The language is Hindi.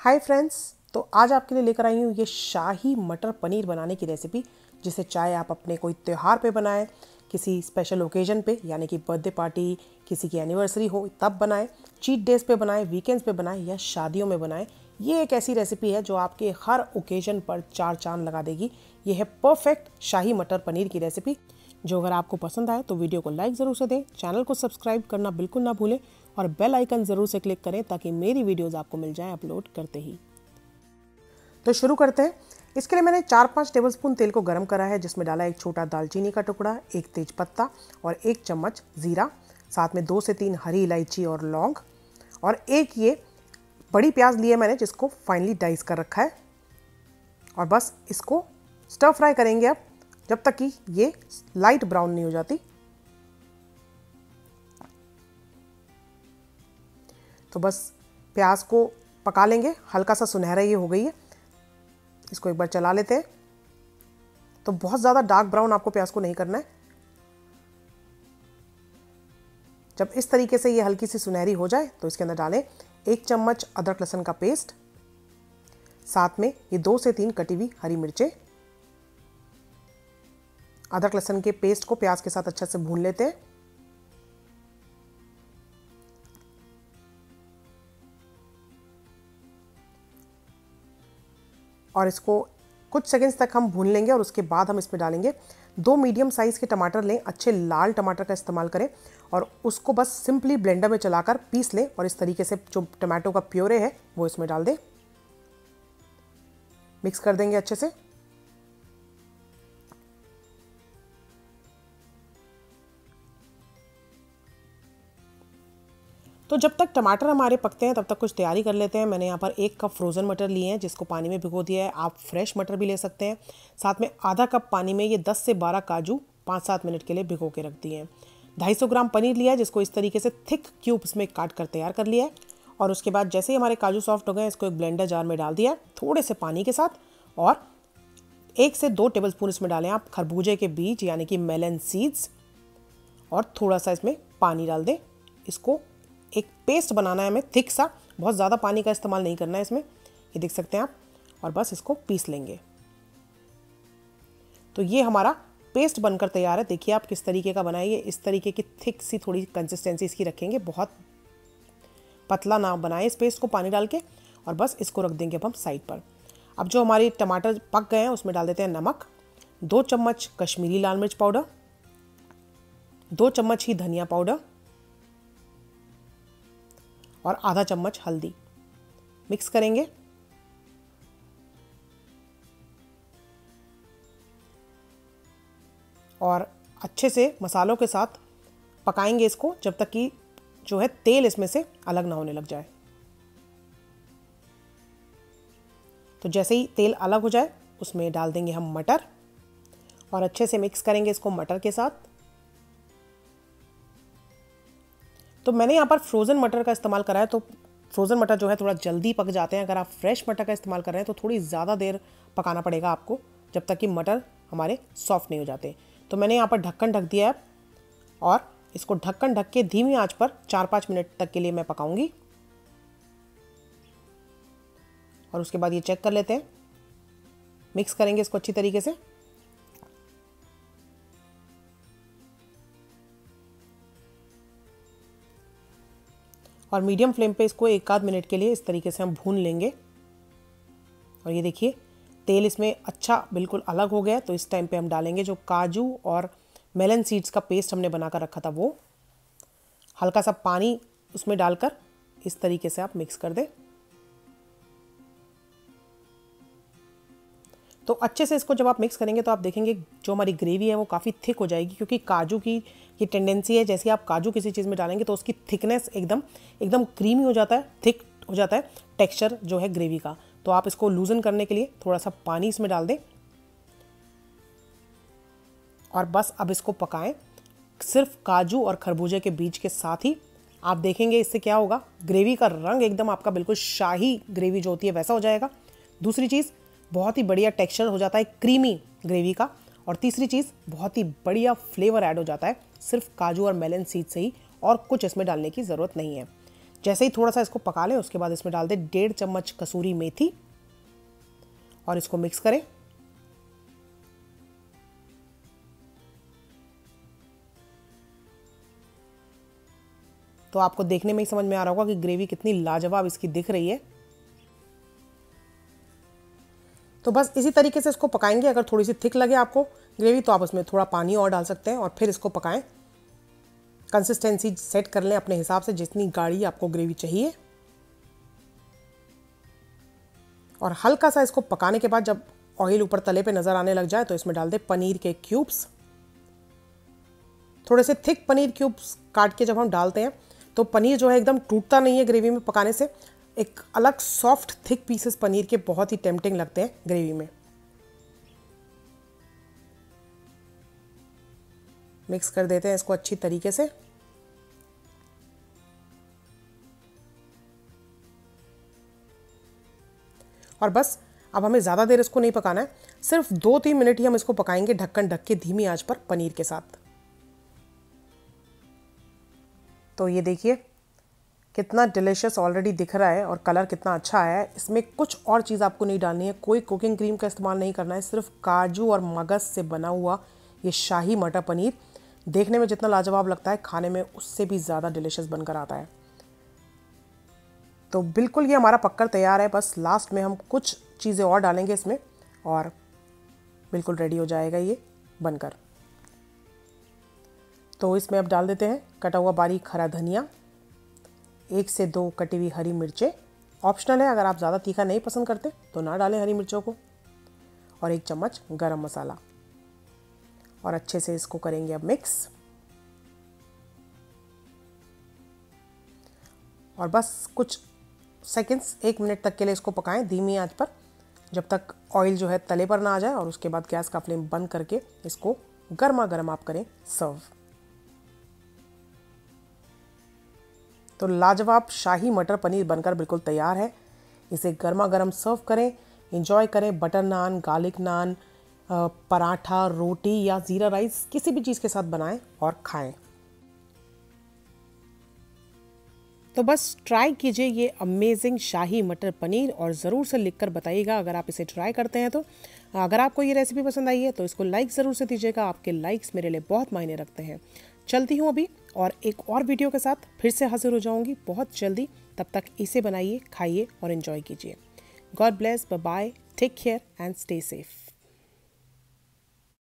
हाय फ्रेंड्स, तो आज आपके लिए लेकर आई हूँ ये शाही मटर पनीर बनाने की रेसिपी, जिसे चाहे आप अपने कोई त्यौहार पे बनाएं, किसी स्पेशल ओकेजन पे यानी कि बर्थडे पार्टी, किसी की एनिवर्सरी हो तब बनाएं, चीट डेज पे बनाएं, वीकेंड्स पे बनाएं या शादियों में बनाएं। ये एक ऐसी रेसिपी है जो आपके हर ओकेजन पर चार चांद लगा देगी। ये है परफेक्ट शाही मटर पनीर की रेसिपी। जो अगर आपको पसंद आए तो वीडियो को लाइक ज़रूर से दें, चैनल को सब्सक्राइब करना बिल्कुल ना भूलें और बेल आइकन ज़रूर से क्लिक करें ताकि मेरी वीडियोस आपको मिल जाएं अपलोड करते ही। तो शुरू करते हैं। इसके लिए मैंने 4-5 टेबलस्पून तेल को गर्म करा है, जिसमें डाला एक छोटा दालचीनी का टुकड़ा, एक तेज पत्ता और 1 चम्मच ज़ीरा, साथ में 2 से 3 हरी इलायची और लौंग, और एक ये बड़ी प्याज ली है मैंने जिसको फाइनली डाइस कर रखा है। और बस इसको स्टर फ्राई करेंगे अब जब तक कि ये लाइट ब्राउन नहीं हो जाती। तो बस प्याज को पका लेंगे, हल्का सा सुनहरा ये हो गई है। इसको एक बार चला लेते हैं। तो बहुत ज़्यादा डार्क ब्राउन आपको प्याज को नहीं करना है। जब इस तरीके से ये हल्की सी सुनहरी हो जाए तो इसके अंदर डालें 1 चम्मच अदरक लहसुन का पेस्ट, साथ में ये 2 से 3 कटी हुई हरी मिर्चें। अदरक लहसुन के पेस्ट को प्याज के साथ अच्छे से भून लेते हैं। और इसको कुछ सेकंड्स तक हम भून लेंगे और उसके बाद हम इसमें डालेंगे 2 मीडियम साइज़ के टमाटर लें, अच्छे लाल टमाटर का इस्तेमाल करें और उसको बस सिंपली ब्लेंडर में चलाकर पीस लें और इस तरीके से जो टमाटो का प्योरे है वो इसमें डाल दें। मिक्स कर देंगे अच्छे से। तो जब तक टमाटर हमारे पकते हैं तब तक कुछ तैयारी कर लेते हैं। मैंने यहाँ पर 1 कप फ्रोज़न मटर लिए हैं जिसको पानी में भिगो दिया है। आप फ्रेश मटर भी ले सकते हैं। साथ में आधा कप पानी में ये 10 से 12 काजू 5-7 मिनट के लिए भिगो के रख दिए हैं। 250 ग्राम पनीर लिया है जिसको इस तरीके से थिक क्यूब्स में काट कर तैयार कर लिया है। और उसके बाद जैसे ही हमारे काजू सॉफ्ट हो गए इसको एक ब्लेंडर जार में डाल दिया थोड़े से पानी के साथ, और 1 से 2 टेबलस्पून इसमें डालें आप खरबूजे के बीज यानी कि मेलन सीड्स, और थोड़ा सा इसमें पानी डाल दें। इसको एक पेस्ट बनाना है हमें थिक सा, बहुत ज़्यादा पानी का इस्तेमाल नहीं करना है इसमें, ये देख सकते हैं आप। और बस इसको पीस लेंगे। तो ये हमारा पेस्ट बनकर तैयार है। देखिए आप किस तरीके का बनाइए, इस तरीके की थिक सी थोड़ी कंसिस्टेंसी इसकी रखेंगे, बहुत पतला ना बनाएं इस पेस्ट को पानी डाल के। और बस इसको रख देंगे अब हम साइड पर। अब जो हमारी टमाटर पक गए हैं उसमें डाल देते हैं नमक, 2 चम्मच कश्मीरी लाल मिर्च पाउडर, 2 चम्मच ही धनिया पाउडर और आधा चम्मच हल्दी। मिक्स करेंगे। और अच्छे से मसालों के साथ पकाएंगे इसको जब तक कि जो है तेल इसमें से अलग ना होने लग जाए। तो जैसे ही तेल अलग हो जाए उसमें डाल देंगे हम मटर और अच्छे से मिक्स करेंगे इसको मटर के साथ। तो मैंने यहाँ पर फ्रोज़न मटर का इस्तेमाल करा है, तो फ्रोज़न मटर जो है थोड़ा जल्दी पक जाते हैं। अगर आप फ्रेश मटर का इस्तेमाल कर रहे हैं तो थोड़ी ज़्यादा देर पकाना पड़ेगा आपको, जब तक कि मटर हमारे सॉफ्ट नहीं हो जाते। तो मैंने यहाँ पर ढक्कन ढक दिया है और इसको ढक्कन ढक के धीमी आंच पर 4-5 मिनट तक के लिए मैं पकाऊंगी। और उसके बाद ये चेक कर लेते हैं, मिक्स करेंगे इसको अच्छी तरीके से। और मीडियम फ्लेम पे इसको 1-आध मिनट के लिए इस तरीके से हम भून लेंगे। और ये देखिए तेल इसमें अच्छा बिल्कुल अलग हो गया। तो इस टाइम पे हम डालेंगे जो काजू और मेलन सीड्स का पेस्ट हमने बना कर रखा था वो, हल्का सा पानी उसमें डालकर इस तरीके से आप मिक्स कर दें। तो अच्छे से इसको जब आप मिक्स करेंगे तो आप देखेंगे जो हमारी ग्रेवी है वो काफ़ी थिक हो जाएगी, क्योंकि काजू की ये टेंडेंसी है, जैसे आप काजू किसी चीज़ में डालेंगे तो उसकी थिकनेस एकदम क्रीमी हो जाता है, थिक हो जाता है टेक्सचर जो है ग्रेवी का। तो आप इसको लूजन करने के लिए थोड़ा सा पानी इसमें डाल दें और बस अब इसको पकाएं सिर्फ काजू और खरबूजे के बीज के साथ ही। आप देखेंगे इससे क्या होगा, ग्रेवी का रंग एकदम आपका बिल्कुल शाही ग्रेवी जो होती है वैसा हो जाएगा। दूसरी चीज़, बहुत ही बढ़िया टेक्सचर हो जाता है क्रीमी ग्रेवी का। और तीसरी चीज़, बहुत ही बढ़िया फ्लेवर ऐड हो जाता है सिर्फ काजू और मेलन सीड से ही, और कुछ इसमें डालने की ज़रूरत नहीं है। जैसे ही थोड़ा सा इसको पका लें उसके बाद इसमें डाल दें 1.5 चम्मच कसूरी मेथी और इसको मिक्स करें। तो आपको देखने में ही समझ में आ रहा होगा कि ग्रेवी कितनी लाजवाब इसकी दिख रही है। तो बस इसी तरीके से इसको पकाएंगे। अगर थोड़ी सी थिक लगे आपको ग्रेवी तो आप उसमें थोड़ा पानी और डाल सकते हैं और फिर इसको पकाएं। कंसिस्टेंसी सेट कर लें अपने हिसाब से, जितनी गाढ़ी आपको ग्रेवी चाहिए। और हल्का सा इसको पकाने के बाद जब ऑयल ऊपर तले पे नज़र आने लग जाए तो इसमें डाल दें पनीर के क्यूब्स। थोड़े से थिक पनीर क्यूब्स काट के जब हम डालते हैं तो पनीर जो है एकदम टूटता नहीं है ग्रेवी में पकाने से। एक अलग सॉफ्ट थिक पीसेस पनीर के बहुत ही टेम्पटिंग लगते हैं ग्रेवी में। मिक्स कर देते हैं इसको अच्छी तरीके से। और बस अब हमें ज़्यादा देर इसको नहीं पकाना है, सिर्फ 2-3 मिनट ही हम इसको पकाएंगे ढक्कन ढक के धीमी आंच पर पनीर के साथ। तो ये देखिए कितना डिलीशियस ऑलरेडी दिख रहा है और कलर कितना अच्छा आया है। इसमें कुछ और चीज़ आपको नहीं डालनी है, कोई कुकिंग क्रीम का इस्तेमाल नहीं करना है। सिर्फ काजू और मगज से बना हुआ ये शाही मटर पनीर देखने में जितना लाजवाब लगता है, खाने में उससे भी ज़्यादा डिलीशियस बनकर आता है। तो बिल्कुल ये हमारा पककर तैयार है। बस लास्ट में हम कुछ चीज़ें और डालेंगे इसमें और बिल्कुल रेडी हो जाएगा ये बनकर। तो इसमें अब डाल देते हैं कटा हुआ बारीक हरा धनिया, 1 से 2 कटी हुई हरी मिर्चें। ऑप्शनल है, अगर आप ज़्यादा तीखा नहीं पसंद करते तो ना डालें हरी मिर्चों को। और 1 चम्मच गरम मसाला और अच्छे से इसको करेंगे अब मिक्स। और बस कुछ सेकंड्स 1 मिनट तक के लिए इसको पकाएं धीमी आंच पर, जब तक ऑयल जो है तले पर ना आ जाए। और उसके बाद गैस का फ्लेम बंद करके इसको गर्मा गर्म आप करें सर्व। तो लाजवाब शाही मटर पनीर बनकर बिल्कुल तैयार है। इसे गर्मा गर्म सर्व करें, एंजॉय करें बटर नान, गार्लिक नान, पराठा, रोटी या ज़ीरा राइस, किसी भी चीज़ के साथ बनाएं और खाएं। तो बस ट्राई कीजिए ये अमेजिंग शाही मटर पनीर और ज़रूर से लिखकर बताइएगा अगर आप इसे ट्राई करते हैं तो। अगर आपको ये रेसिपी पसंद आई है तो इसको लाइक ज़रूर से दीजिएगा। आपके लाइक्स मेरे लिए बहुत मायने रखते हैं। चलती हूँ अभी और एक और वीडियो के साथ फिर से हाजिर हो जाऊँगी बहुत जल्दी। तब तक इसे बनाइए, खाइए और एंजॉय कीजिए। God bless, bye bye, take care and stay safe.